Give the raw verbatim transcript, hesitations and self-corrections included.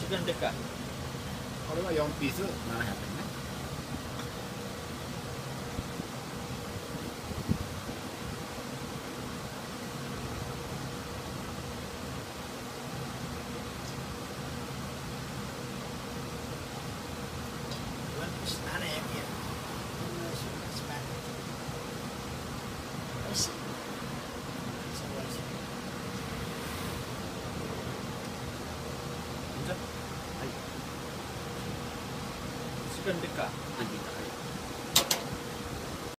間でかい。 これはよんピースななひゃくえんね。 時間でかい。 はい